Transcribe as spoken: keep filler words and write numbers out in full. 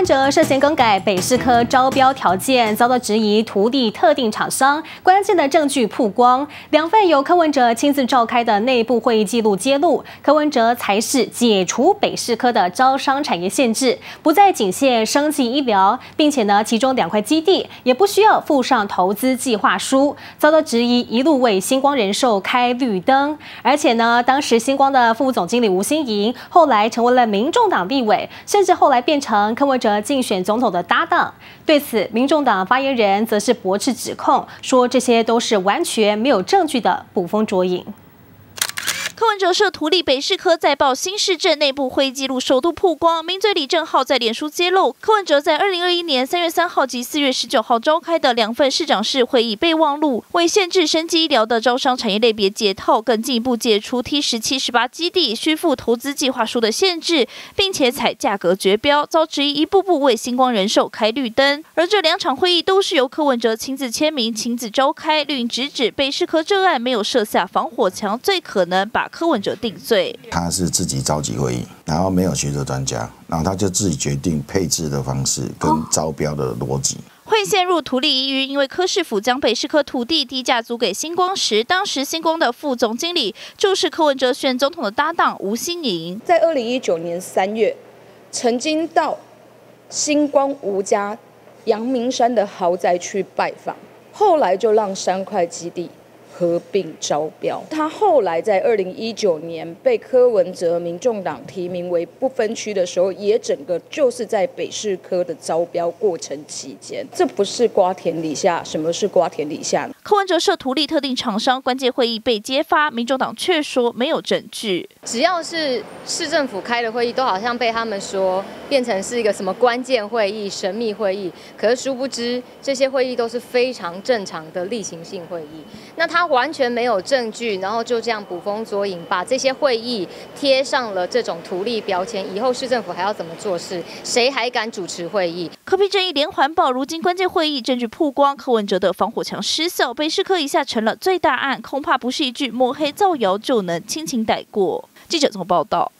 哲涉嫌更改北市科招标条件，遭到质疑图利特定厂商，关键的证据曝光。两份由柯文哲亲自召开的内部会议记录揭露，柯文哲才是解除北市科的招商产业限制，不再仅限生技医疗，并且呢，其中两块基地也不需要附上投资计划书，遭到质疑一路为星光人寿开绿灯。而且呢，当时星光的副总经理吴欣盈，后来成为了民众党立委，甚至后来变成柯文哲竞选总统的搭档。对此，民众党发言人则是驳斥指控，说这些都是完全没有证据的捕风捉影。 柯文哲涉图利北市科再报新市镇内部会议记录首度曝光，名嘴李正浩在脸书揭露，柯文哲在二零二一年三月三号及四月十九号召开的两份市长室会议备忘录，为限制生技医疗的招商产业类别解套，更进一步解除 T 十七、十八基地需附投资计划书的限制，并且采价格决标，遭质疑一步步为星光人寿开绿灯。而这两场会议都是由柯文哲亲自签名、亲自召开，并直指北市科这案没有设下防火墙，最可能把柯文哲定罪。 他是自己召集会议，然后没有学者专家，然后他就自己决定配置的方式跟招标的逻辑。 会陷入图利疑云，因为柯市府将北市科土地低价租给星光时，当时星光的副总经理就是柯文哲选总统的搭档吴欣盈。 在二零一九年三月，曾经到星光吴家阳明山的豪宅区拜访，后来就让三块基地合并招标。他后来在二零一九年被柯文哲民众党提名为不分区的时候，也整个就是在北市科的招标过程期间。这不是瓜田李下，什么是瓜田李下？ 柯文哲涉图利特定厂商，关键会议被揭发，民众党却说没有证据。 只要是市政府开的会议，都好像被他们说变成是一个什么关键会议、神秘会议。可是殊不知，这些会议都是非常正常的例行性会议。那他完全没有证据，然后就这样捕风捉影，把这些会议贴上了这种图利标签。以后市政府还要怎么做事？谁还敢主持会议？ 柯 P 争议连环爆，如今关键会议证据曝光，柯文哲的防火墙失效，北市科一下成了最大案，恐怕不是一句抹黑造谣就能轻轻带过。记者综合报道。